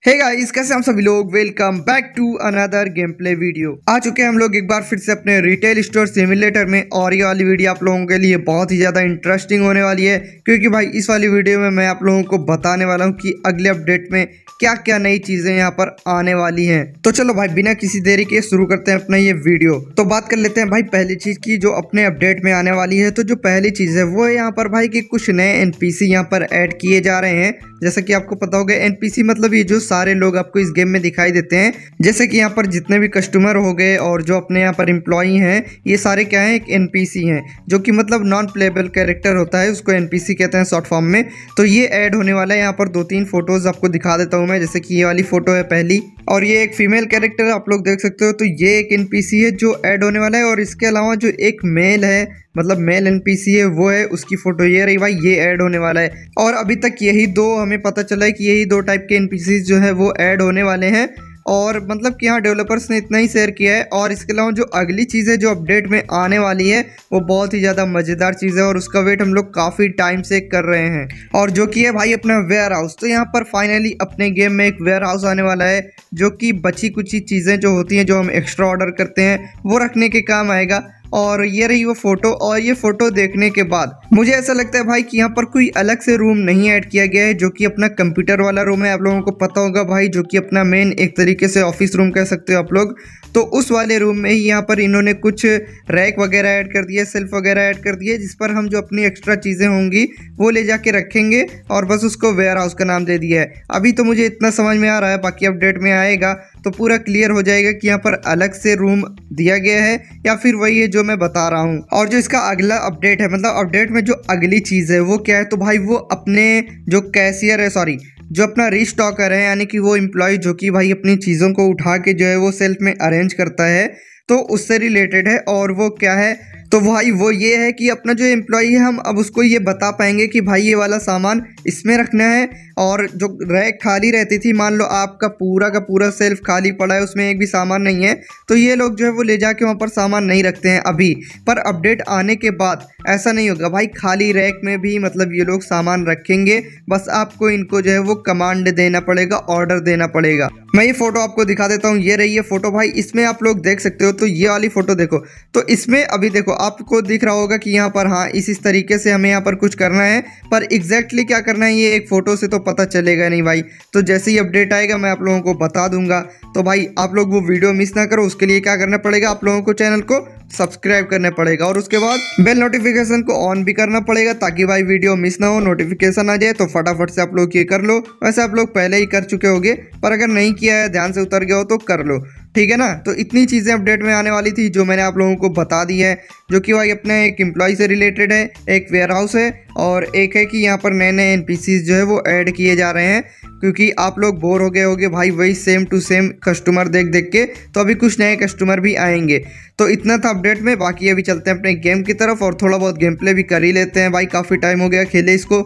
Hey guys, कैसे हम सभी लोग। Welcome back to another game play video. आ चुके हैं हम लोग एक बार फिर से अपने रिटेल स्टोर सिमुलेटर में। और ये वाली वीडियो आप लोगों के लिए बहुत ही ज़्यादा इंटरेस्टिंग होने वाली है, क्योंकि भाई इस वाली वीडियो में मैं आप लोगों को बताने वाला हूँ कि अगले अपडेट में क्या क्या नई चीज़ें यहाँ पर आने वाली हैं। तो चलो भाई बिना किसी देरी के शुरू करते हैं अपना ये वीडियो। तो बात कर लेते हैं भाई पहली चीज़ की जो अपने अपडेट में आने वाली है। तो जो पहली चीज़ है वो है यहाँ पर भाई कि कुछ नए एनपीसी यहाँ पर ऐड किए जा रहे हैं। जैसा कि आपको पता होगा, एनपीसी मतलब ये जो सारे लोग आपको इस गेम में दिखाई देते हैं, जैसे कि यहाँ पर जितने भी कस्टमर हो गए और जो अपने यहाँ पर एम्प्लॉई हैं, ये सारे क्या हैं, एक एनपीसी हैं, जो कि मतलब नॉन प्लेबल कैरेक्टर होता है, उसको एनपीसी कहते हैं शॉर्ट फॉर्म में। तो ये ऐड होने वाला है। यहाँ पर 2-3 फोटोज़ आपको दिखा देता हूँ मैं। जैसे कि ये वाली फ़ोटो है पहली, और ये एक फीमेल कैरेक्टर आप लोग देख सकते हो। तो ये एक एनपीसी है जो ऐड होने वाला है। और इसके अलावा जो एक मेल है, मतलब मेल एनपीसी है, वो है, उसकी फ़ोटो ये रही भाई, ये ऐड होने वाला है। और अभी तक यही दो हमें पता चला है कि यही 2 टाइप के एनपीसी जो है वो ऐड होने वाले हैं। और मतलब कि हाँ, डेवलपर्स ने इतना ही शेयर किया है। और इसके अलावा जो अगली चीज़ है जो अपडेट में आने वाली है, वो बहुत ही ज़्यादा मज़ेदार चीज़ है और उसका वेट हम लोग काफ़ी टाइम से कर रहे हैं, और जो कि है भाई अपना वेयर हाउस। तो यहाँ पर फाइनली अपने गेम में एक वेयर हाउस आने वाला है, जो कि बची कुछ चीज़ें जो होती हैं, जो हम एक्स्ट्रा ऑर्डर करते हैं, वो रखने के काम आएगा। और ये रही वो फ़ोटो। और ये फ़ोटो देखने के बाद मुझे ऐसा लगता है भाई कि यहाँ पर कोई अलग से रूम नहीं ऐड किया गया है, जो कि अपना कंप्यूटर वाला रूम है। आप लोगों को पता होगा भाई, जो कि अपना मेन एक तरीके से ऑफिस रूम कह सकते हो आप लोग। तो उस वाले रूम में ही यहाँ पर इन्होंने कुछ रैक वगैरह ऐड कर दिए, सेल्फ वगैरह ऐड कर दिए, जिस पर हम जो अपनी एक्स्ट्रा चीज़ें होंगी वो ले जाके रखेंगे, और बस उसको वेयर हाउस का नाम दे दिया है। अभी तो मुझे इतना समझ में आ रहा है, बाकी अपडेट में आएगा तो पूरा क्लियर हो जाएगा कि यहाँ पर अलग से रूम दिया गया है या फिर वही है जो मैं बता रहा हूँ। और जो इसका अगला अपडेट है, मतलब अपडेट में जो अगली चीज़ है वो क्या है, तो भाई वो अपने जो कैशियर है, सॉरी, जो अपना रीस्टॉकर है, यानी कि वो एम्प्लॉय जो कि भाई अपनी चीज़ों को उठा के जो है वो सेल्फ में अरेंज करता है, तो उससे रिलेटेड है। और वो क्या है, तो भाई वो ये है कि अपना जो एम्प्लॉय है, हम अब उसको ये बता पाएंगे कि भाई ये वाला सामान इसमें रखना है। और जो रैक खाली रहती थी, मान लो आपका पूरा का पूरा सेल्फ खाली पड़ा है, उसमें एक भी सामान नहीं है, तो ये लोग जो है वो ले जाके वहाँ पर सामान नहीं रखते हैं अभी। पर अपडेट आने के बाद ऐसा नहीं होगा भाई, खाली रैक में भी मतलब ये लोग सामान रखेंगे। बस आपको इनको जो है वो कमांड देना पड़ेगा, ऑर्डर देना पड़ेगा। मैं ये फ़ोटो आपको दिखा देता हूँ। ये रही है फ़ोटो भाई, इसमें आप लोग देख सकते हो। तो ये वाली फ़ोटो देखो, तो इसमें अभी देखो आपको दिख रहा होगा कि यहाँ पर हाँ इस तरीके से हमें यहाँ पर कुछ करना है, पर एग्जैक्टली क्या करना है ये एक फ़ोटो से तो पता चलेगा नहीं भाई। तो जैसे ही अपडेट आएगा मैं आप लोगों को बता दूंगा। तो भाई आप लोग वो वीडियो मिस ना करो, उसके लिए क्या करना पड़ेगा, आप लोगों को चैनल को सब्सक्राइब करना पड़ेगा, और उसके बाद बेल नोटिफिकेशन को ऑन भी करना पड़ेगा, ताकि भाई वीडियो मिस ना हो, नोटिफिकेशन आ जाए। तो फटाफट से आप लोग ये कर लो। वैसे आप लोग पहले ही कर चुके होगे, पर अगर नहीं किया है, ध्यान से उतर गया हो, तो कर लो, ठीक है ना। तो इतनी चीज़ें अपडेट में आने वाली थी जो मैंने आप लोगों को बता दी है, जो कि भाई अपने एक एम्प्लॉय से रिलेटेड है, एक वेयर हाउस है, और एक है कि यहाँ पर नए नए एनपीसीज जो है वो ऐड किए जा रहे हैं, क्योंकि आप लोग बोर हो गए होगे भाई वही सेम टू सेम कस्टमर देख देख के। तो अभी कुछ नए कस्टमर भी आएंगे। तो इतना था अपडेट में। बाकी अभी चलते हैं अपने गेम की तरफ और थोड़ा बहुत गेम प्ले भी कर ही लेते हैं भाई, काफ़ी टाइम हो गया खेले इसको।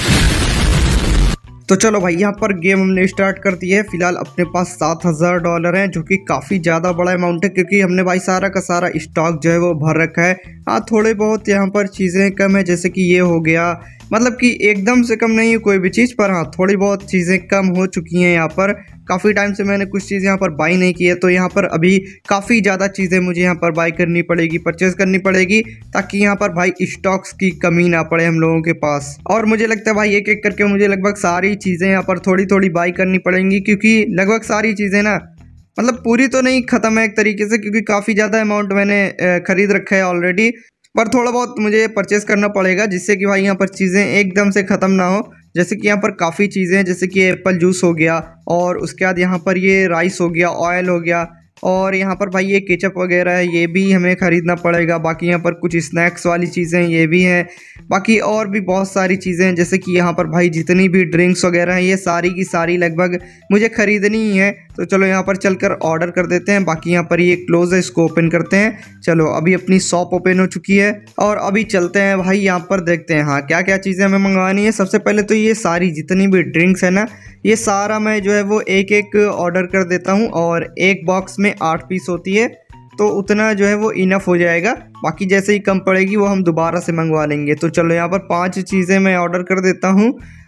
तो चलो भाई यहाँ पर गेम हमने स्टार्ट कर दी है। फिलहाल अपने पास $7000 हैं, जो कि काफ़ी ज़्यादा बड़ा अमाउंट है, क्योंकि हमने भाई सारा का सारा स्टॉक जो है वो भर रखा है। हाँ, थोड़े बहुत यहाँ पर चीज़ें कम है, जैसे कि ये हो गया, मतलब कि एकदम से कम नहीं है कोई भी चीज़, पर हाँ थोड़ी बहुत चीज़ें कम हो चुकी हैं। यहाँ पर काफ़ी टाइम से मैंने कुछ चीज़ यहाँ पर बाई नहीं की है, तो यहाँ पर अभी काफ़ी ज़्यादा चीज़ें मुझे यहाँ पर बाई करनी पड़ेगी, परचेज़ करनी पड़ेगी, ताकि यहाँ पर भाई स्टॉक्स की कमी ना पड़े हम लोगों के पास। और मुझे लगता है भाई एक एक करके मुझे लगभग सारी चीज़ें यहाँ पर थोड़ी थोड़ी बाई करनी पड़ेंगी, क्योंकि लगभग सारी चीज़ें ना, मतलब पूरी तो नहीं ख़त्म है एक तरीके से, क्योंकि काफ़ी ज़्यादा अमाउंट मैंने खरीद रखा है ऑलरेडी, पर थोड़ा बहुत मुझे परचेज़ करना पड़ेगा, जिससे कि भाई यहाँ पर चीज़ें एकदम से ख़त्म ना हो। जैसे कि यहाँ पर काफ़ी चीज़ें हैं, जैसे कि एप्पल जूस हो गया, और उसके बाद यहाँ पर ये राइस हो गया, ऑयल हो गया, और यहाँ पर भाई ये केचप वगैरह है, ये भी हमें ख़रीदना पड़ेगा। बाकी यहाँ पर कुछ स्नैक्स वाली चीज़ें ये भी हैं। बाकी और भी बहुत सारी चीज़ें हैं, जैसे कि यहाँ पर भाई जितनी भी ड्रिंक्स वगैरह हैं, ये सारी की सारी लगभग मुझे ख़रीदनी ही है। तो चलो यहाँ पर चलकर ऑर्डर कर देते हैं। बाकी यहाँ पर ये क्लोज है, इसको ओपन करते हैं। चलो अभी अपनी शॉप ओपन हो चुकी है, और अभी चलते हैं भाई यहाँ पर देखते हैं हाँ क्या क्या चीज़ें हमें मंगवानी है। सबसे पहले तो ये सारी जितनी भी ड्रिंक्स है ना, ये सारा मैं जो है वो एक एक ऑर्डर कर देता हूँ, और एक बॉक्स में 8 पीस होती है, तो उतना जो है वो इनफ हो जाएगा। बाकी जैसे ही कम पड़ेगी वो हम दोबारा से मंगवा लेंगे। तो चलो यहाँ पर 5 चीज़ें मैं ऑर्डर कर देता हूँ,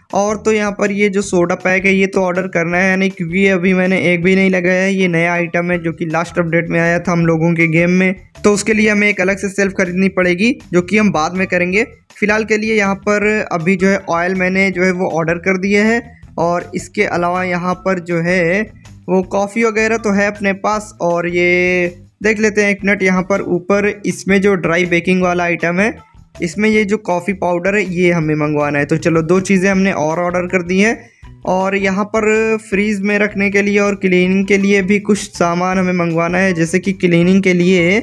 और तो यहाँ पर ये जो सोडा पैक है ये तो ऑर्डर करना है नहीं, क्योंकि अभी मैंने एक भी नहीं लगाया है। ये नया आइटम है जो कि लास्ट अपडेट में आया था हम लोगों के गेम में, तो उसके लिए हमें एक अलग से सेल्फ खरीदनी पड़ेगी जो कि हम बाद में करेंगे। फिलहाल के लिए यहाँ पर अभी जो है ऑयल मैंने जो है वो ऑर्डर कर दिया है। और इसके अलावा यहाँ पर जो है वो कॉफ़ी वगैरह तो है अपने पास। और ये देख लेते हैं एक मिनट, यहाँ पर ऊपर इसमें जो ड्राई बेकिंग वाला आइटम है इसमें ये जो कॉफ़ी पाउडर है ये हमें मंगवाना है। तो चलो 2 चीज़ें हमने और ऑर्डर कर दी हैं। और यहाँ पर फ्रीज़ में रखने के लिए और क्लीनिंग के लिए भी कुछ सामान हमें मंगवाना है। जैसे कि क्लीनिंग के लिए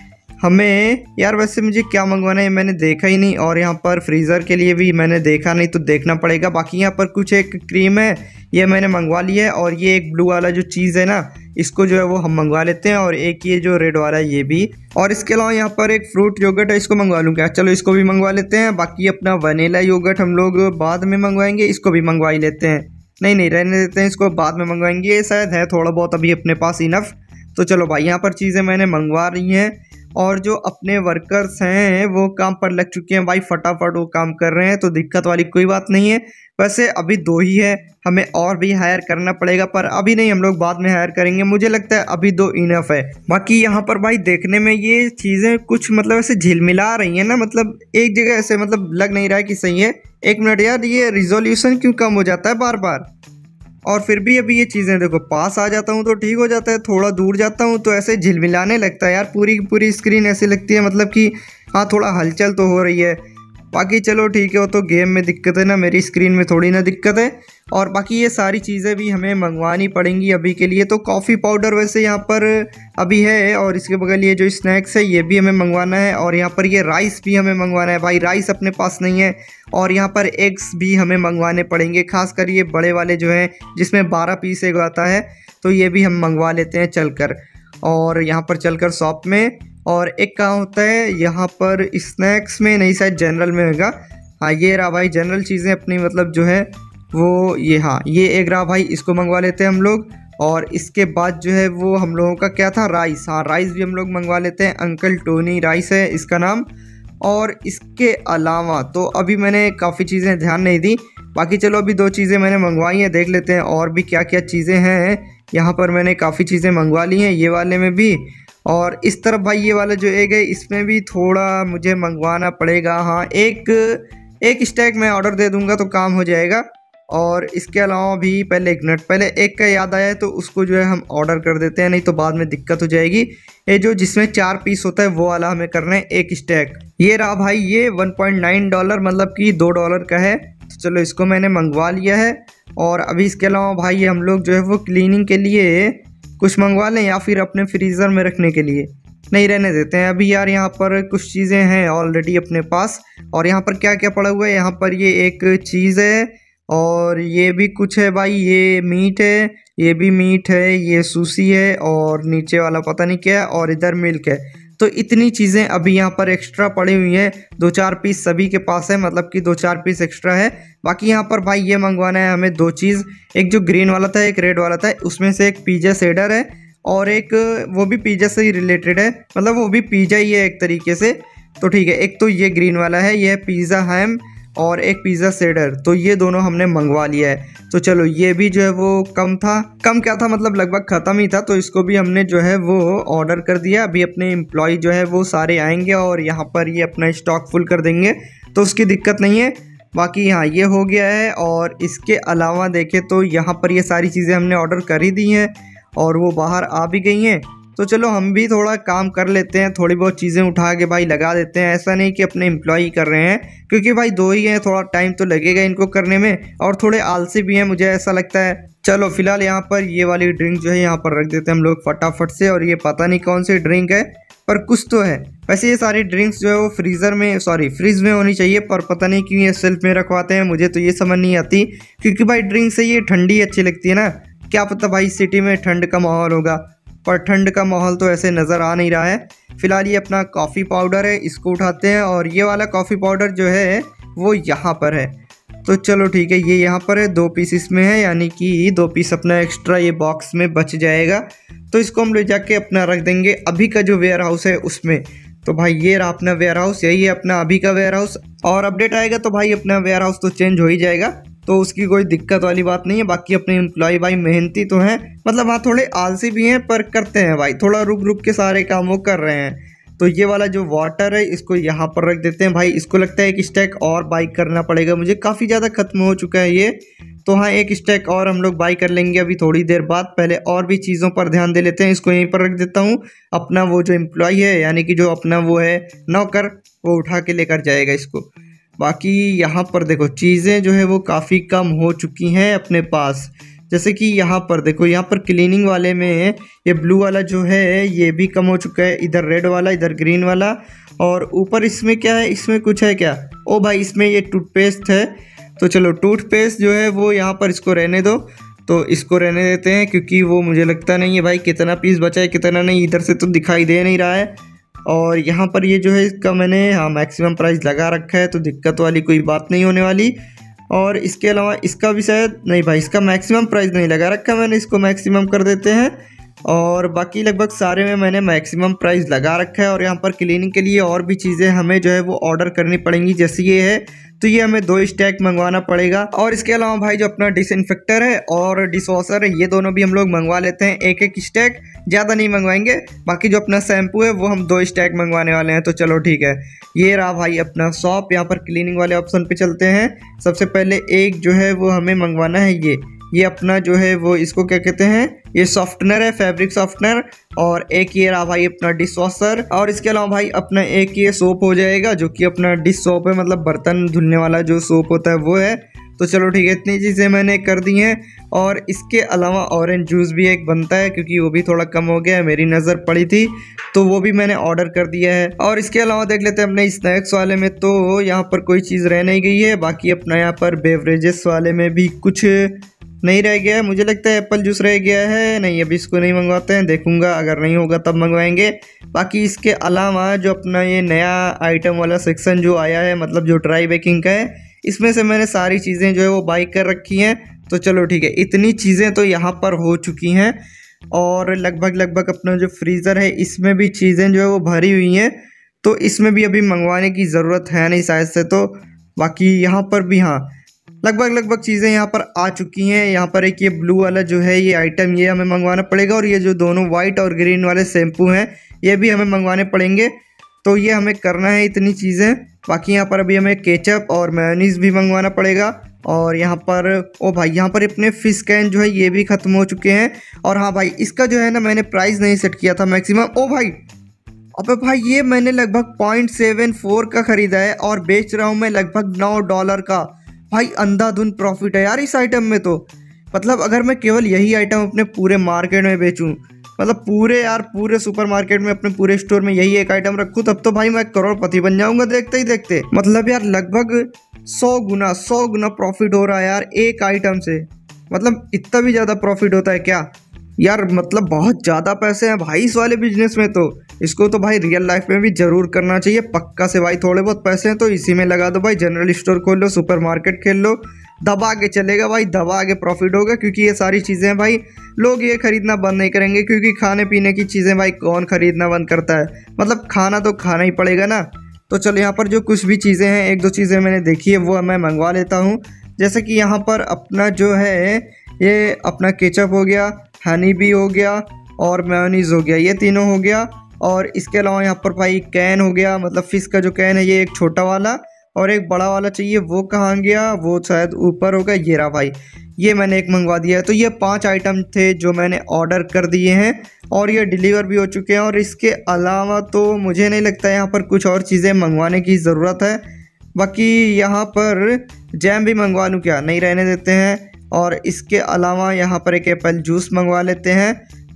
हमें यार वैसे मुझे क्या मंगवाना है मैंने देखा ही नहीं, और यहाँ पर फ्रीज़र के लिए भी मैंने देखा नहीं तो देखना पड़ेगा। बाकी यहाँ पर कुछ एक क्रीम है ये मैंने मंगवा लिया है। और ये एक ब्लू वाला जो चीज़ है ना इसको जो है वो हम मंगवा लेते हैं। और एक ये जो रेड वाला है ये भी। और इसके अलावा यहाँ पर एक फ्रूट योगर्ट है, इसको मंगवा लूँ क्या? चलो इसको भी मंगवा लेते हैं। बाकी अपना वनीला योगर्ट हम लोग बाद में मंगवाएंगे, इसको भी मंगवा ही लेते हैं। नहीं रहने देते हैं, इसको बाद में मंगवाएंगे। ये शायद है थोड़ा बहुत अभी अपने पास इनफ। तो चलो भाई यहाँ पर चीज़ें मैंने मंगवा रही हैं। और जो अपने वर्कर्स हैं वो काम पर लग चुके हैं भाई, फटाफट वो काम कर रहे हैं, तो दिक्कत वाली कोई बात नहीं है। वैसे अभी 2 ही है, हमें और भी हायर करना पड़ेगा, पर अभी नहीं, हम लोग बाद में हायर करेंगे। मुझे लगता है अभी 2 इनफ है। बाकी यहाँ पर भाई देखने में ये चीज़ें कुछ मतलब ऐसे झिलमिला रही हैं ना, मतलब एक जगह ऐसे मतलब लग नहीं रहा है कि सही है। एक मिनट यार, ये रिजोल्यूशन क्यों कम हो जाता है बार बार? और फिर भी अभी ये चीज़ें देखो, पास आ जाता हूँ तो ठीक हो जाता है, थोड़ा दूर जाता हूँ तो ऐसे झिलमिलाने लगता है यार। पूरी पूरी स्क्रीन ऐसी लगती है मतलब कि हाँ थोड़ा हलचल तो हो रही है। बाकी चलो ठीक है, वो तो गेम में दिक्कत है ना, मेरी स्क्रीन में थोड़ी ना दिक्कत है। और बाकी ये सारी चीज़ें भी हमें मंगवानी पड़ेंगी अभी के लिए। तो कॉफ़ी पाउडर वैसे यहाँ पर अभी है, और इसके बगल ये जो स्नैक्स है ये भी हमें मंगवाना है। और यहाँ पर ये राइस भी हमें मंगवाना है भाई, राइस अपने पास नहीं है। और यहाँ पर एग्स भी हमें मंगवाने पड़ेंगे, खासकर ये बड़े वाले जो हैं जिसमें 12 पीस एग आता है, तो ये भी हम मंगवा लेते हैं चलकर। और यहाँ पर चलकर शॉप में। और एक कहाँ होता है यहाँ पर स्नैक्स में, नहीं शायद जनरल में होगा। हाँ ये रहा भाई जनरल चीज़ें अपनी, मतलब जो है वो ये, हाँ ये एक रहा भाई, इसको मंगवा लेते हैं हम लोग। और इसके बाद जो है वो हम लोगों का क्या था, राइस। हाँ राइस भी हम लोग मंगवा लेते हैं, अंकल टोनी राइस है इसका नाम। और इसके अलावा तो अभी मैंने काफ़ी चीज़ें ध्यान नहीं दी। बाकी चलो अभी 2 चीज़ें मैंने मंगवाई हैं, देख लेते हैं और भी क्या क्या चीज़ें हैं। यहाँ पर मैंने काफ़ी चीज़ें मंगवा ली हैं, ये वाले में भी। और इस तरफ भाई ये वाला जो एग है इसमें भी थोड़ा मुझे मंगवाना पड़ेगा। हाँ एक स्टैक मैं ऑर्डर दे दूंगा तो काम हो जाएगा। और इसके अलावा भी पहले एक मिनट, पहले एक का याद आया है तो उसको जो है हम ऑर्डर कर देते हैं, नहीं तो बाद में दिक्कत हो जाएगी। ये जो जिसमें 4 पीस होता है वो वाला हमें करना है, एक स्टैक। ये रहा भाई, ये $1.9 मतलब कि $2 का है। तो चलो इसको मैंने मंगवा लिया है। और अभी इसके अलावा भाई हम लोग जो है वो क्लीनिंग के लिए कुछ मंगवा लें, या फिर अपने फ्रीज़र में रखने के लिए। नहीं रहने देते हैं अभी यार, यहाँ पर कुछ चीज़ें हैं ऑलरेडी अपने पास। और यहाँ पर क्या क्या पड़ा हुआ है, यहाँ पर ये एक चीज़ है, और ये भी कुछ है भाई, ये मीट है, ये भी मीट है, ये सुशी है, और नीचे वाला पता नहीं क्या है, और इधर मिल्क है। तो इतनी चीज़ें अभी यहाँ पर एक्स्ट्रा पड़ी हुई हैं। 2-4 पीस सभी के पास है, मतलब कि 2-4 पीस एक्स्ट्रा है। बाकी यहाँ पर भाई ये मंगवाना है हमें 2 चीज़, एक जो ग्रीन वाला था एक रेड वाला था, उसमें से एक पिज़्ज़ा शेडर है, और एक वो भी पिज़्ज़ा से ही रिलेटेड है, मतलब वो भी पिज़्ज़ा ही है एक तरीके से। तो ठीक है, एक तो ये ग्रीन वाला है, ये पिज़्ज़ा हैम, और एक पिज़्ज़ा शेडर, तो ये दोनों हमने मंगवा लिया है। तो चलो ये भी जो है वो कम था, कम क्या था मतलब लगभग ख़त्म ही था, तो इसको भी हमने जो है वो ऑर्डर कर दिया। अभी अपने एम्प्लॉय जो है वो सारे आएंगे और यहाँ पर ये अपना स्टॉक फुल कर देंगे, तो उसकी दिक्कत नहीं है। बाकी हाँ ये हो गया है। और इसके अलावा देखें तो यहाँ पर ये सारी चीज़ें हमने ऑर्डर कर ही दी हैं और वो बाहर आ भी गई हैं। तो चलो हम भी थोड़ा काम कर लेते हैं, थोड़ी बहुत चीज़ें उठा के भाई लगा देते हैं। ऐसा नहीं कि अपने एम्प्लॉय कर रहे हैं, क्योंकि भाई 2 ही हैं, थोड़ा टाइम तो लगेगा इनको करने में, और थोड़े आलसी भी हैं मुझे ऐसा लगता है। चलो फिलहाल यहाँ पर ये वाली ड्रिंक जो है यहाँ पर रख देते हैं हम लोग फटाफट से। और ये पता नहीं कौन सी ड्रिंक है, पर कुछ तो है। वैसे ये सारी ड्रिंक्स जो है वो फ्रीज में होनी चाहिए, पर पता नहीं क्यों ये सेल्फ में रखवाते हैं, मुझे तो ये समझ नहीं आती। क्योंकि भाई ड्रिंक से ये ठंडी अच्छी लगती है ना, क्या पता भाई सिटी में ठंड का माहौल होगा, पर ठंड का माहौल तो ऐसे नज़र आ नहीं रहा है। फिलहाल ये अपना कॉफ़ी पाउडर है, इसको उठाते हैं। और ये वाला कॉफ़ी पाउडर जो है वो यहाँ पर है, तो चलो ठीक है, ये यहाँ पर है, 2 पीस इसमें है, यानी कि 2 पीस अपना एक्स्ट्रा ये बॉक्स में बच जाएगा। तो इसको हम ले जाके अपना रख देंगे अभी का जो वेयर हाउस है उसमें। तो भाई ये रहा अपना वेयर हाउस, यही है अपना अभी का वेयर हाउस। और अपडेट आएगा तो भाई अपना वेयर हाउस तो चेंज हो ही जाएगा। तो उसकी कोई दिक्कत वाली बात नहीं है। बाकी अपने एम्प्लॉय भाई मेहनती तो हैं, मतलब हाँ थोड़े आलसी भी हैं पर करते हैं भाई, थोड़ा रुक रुक के सारे काम वो कर रहे हैं। तो ये वाला जो वाटर है इसको यहाँ पर रख देते हैं भाई। इसको लगता है एक स्टैक और बाई करना पड़ेगा मुझे, काफ़ी ज़्यादा खत्म हो चुका है ये। तो हाँ एक स्टैक और हम लोग बाई कर लेंगे अभी थोड़ी देर बाद। पहले और भी चीज़ों पर ध्यान दे लेते हैं। इसको यहीं पर रख देता हूँ। अपना वो जो एम्प्लॉय है यानी कि जो अपना वो है नौकर, वो उठा के लेकर जाएगा इसको। बाकी यहाँ पर देखो चीज़ें जो है वो काफ़ी कम हो चुकी हैं अपने पास। जैसे कि यहाँ पर देखो, यहाँ पर क्लीनिंग वाले में ये ब्लू वाला जो है ये भी कम हो चुका है, इधर रेड वाला, इधर ग्रीन वाला। और ऊपर इसमें क्या है, इसमें कुछ है क्या? ओ भाई इसमें ये टूथपेस्ट है। तो चलो टूथपेस्ट जो है वो यहाँ पर इसको रहने दो। तो इसको रहने देते हैं क्योंकि वो मुझे लगता नहीं है भाई कितना पीस बचा है कितना नहीं, इधर से तो दिखाई दे नहीं रहा है। और यहाँ पर ये जो है इसका मैंने हाँ मैक्सिमम प्राइस लगा रखा है, तो दिक्कत वाली कोई बात नहीं होने वाली। और इसके अलावा इसका भी शायद नहीं भाई, इसका मैक्सिमम प्राइस नहीं लगा रखा मैंने, इसको मैक्सिमम कर देते हैं। और बाकी लगभग सारे में मैंने मैक्सिमम प्राइस लगा रखा है। और यहाँ पर क्लीनिंग के लिए और भी चीज़ें हमें जो है वो ऑर्डर करनी पड़ेंगी, जैसे ये है तो ये हमें 2 स्टैक मंगवाना पड़ेगा। और इसके अलावा भाई जो अपना डिसइंफेक्टर है और डिशवॉशर है ये दोनों भी हम लोग मंगवा लेते हैं, एक एक स्टैक, ज़्यादा नहीं मंगवाएंगे। बाकी जो अपना शैम्पू है वो हम 2 स्टैक मंगवाने वाले हैं। तो चलो ठीक है, ये रहा भाई अपना शॉप। यहाँ पर क्लीनिंग वाले ऑप्शन पे चलते हैं। सबसे पहले एक जो है वो हमें मंगवाना है ये अपना जो है वो इसको क्या कहते हैं, ये सॉफ्टनर है, फैब्रिक सॉफ्टनर। और एक ये रहा भाई अपना डिश वॉशर। और इसके अलावा भाई अपना एक ये सोप हो जाएगा जो कि अपना डिश सोप है, मतलब बर्तन धुलने वाला जो सोप होता है वो है। तो चलो ठीक है, इतनी चीज़ें मैंने कर दी हैं। और इसके अलावा ऑरेंज जूस भी एक बनता है क्योंकि वो भी थोड़ा कम हो गया है, मेरी नज़र पड़ी थी तो वो भी मैंने ऑर्डर कर दिया है। और इसके अलावा देख लेते हैं अपने स्नैक्स वाले में, तो यहाँ पर कोई चीज़ रह नहीं गई है। बाकी अपना यहाँ पर बेवरेजेस वाले में भी कुछ नहीं रह गया है, मुझे लगता है एप्पल जूस रह गया है। नहीं अभी इसको नहीं मंगवाते हैं, देखूंगा अगर नहीं होगा तब मंगवाएंगे। बाकी इसके अलावा जो अपना ये नया आइटम वाला सेक्शन जो आया है, मतलब जो ड्राई बेकिंग का है, इसमें से मैंने सारी चीज़ें जो है वो बाई कर रखी हैं। तो चलो ठीक है, इतनी चीज़ें तो यहाँ पर हो चुकी हैं। और लगभग अपना जो फ्रीज़र है इसमें भी चीज़ें जो है वो भरी हुई हैं, तो इसमें भी अभी मंगवाने की ज़रूरत है नहीं शायद से। तो बाकी यहाँ पर भी हाँ लगभग चीज़ें यहाँ पर आ चुकी हैं। यहाँ पर एक ये ब्लू वाला जो है ये आइटम ये हमें मंगवाना पड़ेगा। और ये जो दोनों वाइट और ग्रीन वाले शैम्पू हैं ये भी हमें मंगवाने पड़ेंगे। तो ये हमें करना है इतनी चीज़ें। बाकी यहाँ पर अभी हमें केचप और मेयोनीज भी मंगवाना पड़ेगा। और यहाँ पर ओ भाई यहाँ पर अपने फिश कैन जो है ये भी ख़त्म हो चुके हैं। और हाँ भाई इसका जो है ना मैंने प्राइस नहीं सेट किया था मैक्सिमम। ओ भाई अबे भाई ये मैंने लगभग 0.74 का ख़रीदा है और बेच रहा हूँ मैं लगभग $9 का। भाई अंधाधुंध प्रॉफिट है यार इस आइटम में। तो मतलब अगर मैं केवल यही आइटम अपने पूरे मार्केट में बेचूं, मतलब पूरे सुपर मार्केट में अपने पूरे स्टोर में यही एक आइटम रखूं, तब तो भाई मैं करोड़पति बन जाऊंगा देखते ही देखते। मतलब यार लगभग 100 गुना प्रॉफिट हो रहा है यार एक आइटम से। मतलब इतना भी ज़्यादा प्रॉफिट होता है क्या यार? मतलब बहुत ज़्यादा पैसे हैं भाई इस वाले बिजनेस में। तो इसको तो भाई रियल लाइफ में भी ज़रूर करना चाहिए पक्का से भाई। थोड़े बहुत पैसे हैं तो इसी में लगा दो भाई, जनरल स्टोर खोल लो, सुपर मार्केट खेल लो, दबा के चलेगा भाई, दबा के प्रॉफिट होगा। क्योंकि ये सारी चीज़ें भाई लोग ये खरीदना बंद नहीं करेंगे, क्योंकि खाने पीने की चीज़ें भाई कौन खरीदना बंद करता है, मतलब खाना तो खाना ही पड़ेगा ना। तो चलो यहाँ पर जो कुछ भी चीज़ें हैं, एक दो चीज़ें मैंने देखी है वो मैं मंगवा लेता हूँ। जैसे कि यहाँ पर अपना जो है ये अपना केचप हो गया, हनी भी हो गया और मेयोनीज हो गया, ये तीनों हो गया। और इसके अलावा यहाँ पर भाई कैन हो गया, मतलब फ़िश का जो कैन है ये एक छोटा वाला और एक बड़ा वाला चाहिए, वो कहाँ गया, वो शायद ऊपर होगा, ये रहा भाई, ये मैंने एक मंगवा दिया है। तो ये 5 आइटम थे जो मैंने ऑर्डर कर दिए हैं और ये डिलीवर भी हो चुके हैं। और इसके अलावा तो मुझे नहीं लगता यहाँ पर कुछ और चीज़ें मंगवाने की ज़रूरत है। बाकी यहाँ पर जैम भी मंगवा लूँ क्या? नहीं, रहने देते हैं। और इसके अलावा यहाँ पर एक एप्पल जूस मंगवा लेते हैं।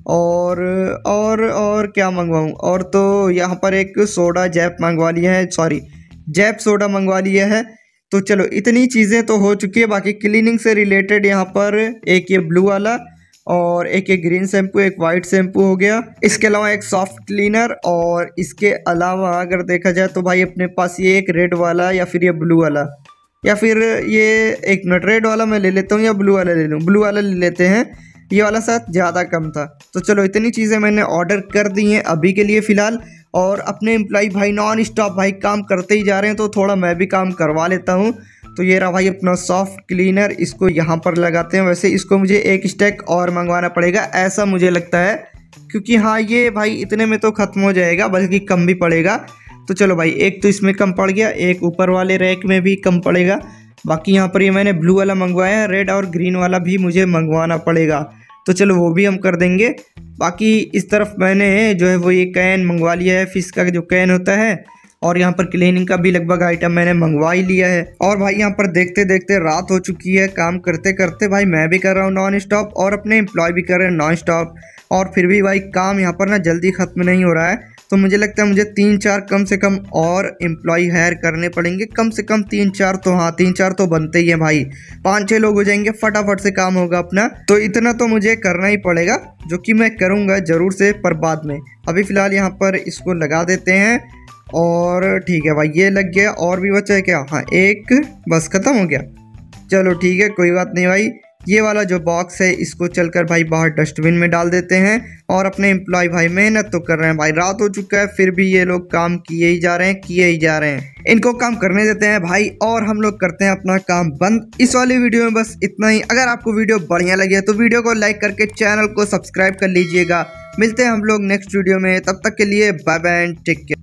और क्या मंगवाऊँ? और तो यहाँ पर एक सोडा जैप मंगवा लिया है, सॉरी जैप सोडा मंगवा लिया है। तो चलो इतनी चीज़ें तो हो चुकी है। बाकी क्लीनिंग से रिलेटेड यहाँ पर एक ये ब्लू वाला और एक ये ग्रीन शैम्पू, एक वाइट शैम्पू हो गया। इसके अलावा एक सॉफ्ट क्लीनर। और इसके अलावा अगर देखा जाए तो भाई अपने पास ये एक रेड वाला या फिर ये ब्लू वाला या फिर ये एक मिनट रेड वाला मैं ले लेता हूँ या ब्लू वाला ले लूँ, ब्लू वाला ले लेते हैं, ये वाला शायद ज़्यादा कम था। तो चलो इतनी चीज़ें मैंने ऑर्डर कर दी हैं अभी के लिए फ़िलहाल। और अपने एम्प्लॉय भाई नॉन स्टॉप भाई काम करते ही जा रहे हैं, तो थोड़ा मैं भी काम करवा लेता हूँ। तो ये रहा भाई अपना सॉफ्ट क्लीनर, इसको यहाँ पर लगाते हैं। वैसे इसको मुझे एक स्टैक और मंगवाना पड़ेगा ऐसा मुझे लगता है, क्योंकि हाँ ये भाई इतने में तो ख़त्म हो जाएगा, बल्कि कम भी पड़ेगा। तो चलो भाई एक तो इसमें कम पड़ गया, एक ऊपर वाले रैक में भी कम पड़ेगा। बाकी यहाँ पर ये मैंने ब्लू वाला मंगवाया है, रेड और ग्रीन वाला भी मुझे मंगवाना पड़ेगा, तो चलो वो भी हम कर देंगे। बाकी इस तरफ मैंने जो है वो ये कैन मंगवा लिया है, फिश का जो कैन होता है, और यहाँ पर क्लीनिंग का भी लगभग आइटम मैंने मंगवा ही लिया है। और भाई यहाँ पर देखते देखते रात हो चुकी है, काम करते करते भाई मैं भी कर रहा हूँ नॉन स्टॉप और अपने एम्प्लॉय भी कर रहे हैं नॉन स्टॉप, और फिर भी भाई काम यहाँ पर ना जल्दी ख़त्म नहीं हो रहा है। तो मुझे लगता है मुझे 3-4 कम से कम और एम्प्लॉय हायर करने पड़ेंगे, कम से कम 3-4 तो, हाँ 3-4 तो बनते ही हैं भाई। 5-6 लोग हो जाएंगे, फटाफट से काम होगा अपना। तो इतना तो मुझे करना ही पड़ेगा, जो कि मैं करूँगा ज़रूर से, पर बाद में। अभी फ़िलहाल यहाँ पर इसको लगा देते हैं, और ठीक है भाई ये लग गया। और भी बचा है क्या? हाँ एक, बस ख़त्म हो गया। चलो ठीक है कोई बात नहीं भाई। ये वाला जो बॉक्स है इसको चलकर भाई बाहर डस्टबिन में डाल देते हैं। और अपने एम्प्लॉय भाई मेहनत तो कर रहे हैं भाई, रात हो चुका है फिर भी ये लोग काम किए ही जा रहे हैं, इनको काम करने देते हैं भाई, और हम लोग करते हैं अपना काम बंद। इस वाली वीडियो में बस इतना ही। अगर आपको वीडियो बढ़िया लगे तो वीडियो को लाइक करके चैनल को सब्सक्राइब कर लीजिएगा। मिलते हैं हम लोग नेक्स्ट वीडियो में, तब तक के लिए बाय बाय, टेक केयर।